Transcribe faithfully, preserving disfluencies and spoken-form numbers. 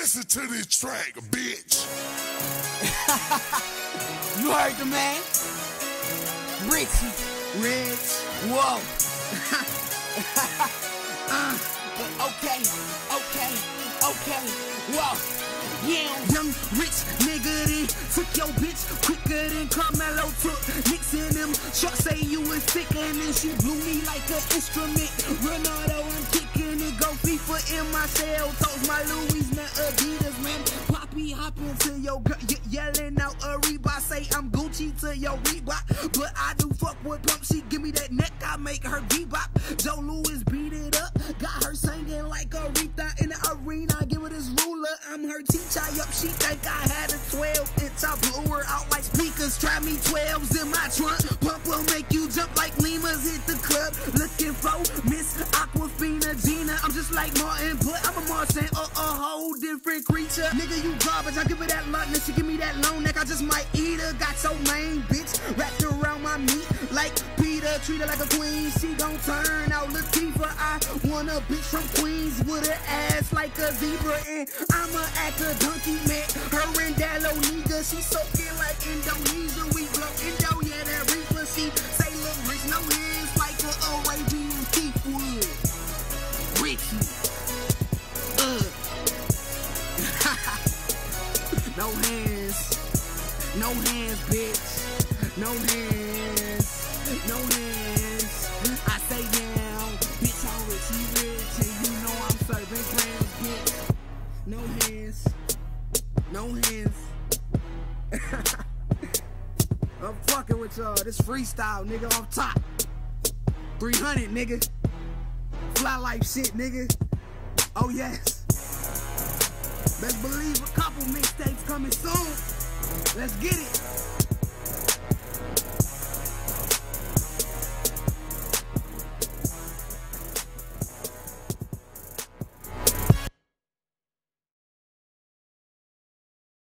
Listen to this track, bitch. You heard the man? Richie, Rich, whoa. uh, okay, okay, okay, whoa. Yeah, young rich nigga then took your bitch quicker than Carmelo took Knicks in them. Shorts say you was thick and then she blew me like an instrument. Ronaldo, I'm kicking it, go FIFA in my cell. Toes my Louis, not Adidas, man. Poppy hopping to your girl, yelling out a Reebok. Say I'm Gucci to your Reebok, but I do fuck with pump. She give me that neck, I make her bebop. Joe Louis beat it up, got her singing like Aretha in the arena. Give her this ruler, I'm her teacher. Up, she think I had a twelve inch. I blew her out like speakers. Try me twelves in my trunk. Pump will make you jump like lemurs. Hit the club looking for Miss Aquafina Gina. I'm just like Martin, but I'm a Martian, a, a whole different creature. Nigga, you garbage. I give her that lunch, and she give me that long neck. I just might eat her. Got your main bitch wrapped around my meat like Peter. Treat her like a queen. She gon' turn out Latifah. I want a bitch from Queens with her ass like a zebra, and I'ma act a donkey man. Her and Dallo nigga, she soaking like Indonesia. We blow Indo, yeah, that reaper. She say look rich, no hands like a Arabian thief would. Ricky, uh, no hands, no hands, bitch, no hands, no hands. I say now, bitch, I'm rich, he rich, and you know I'm serving grams, bitch. No hands. No hands. I'm fucking with y'all. This freestyle, nigga, off top. three hundred, nigga. Fly life shit, nigga. Oh, yes. Best believe a couple mixtapes coming soon. Let's get it.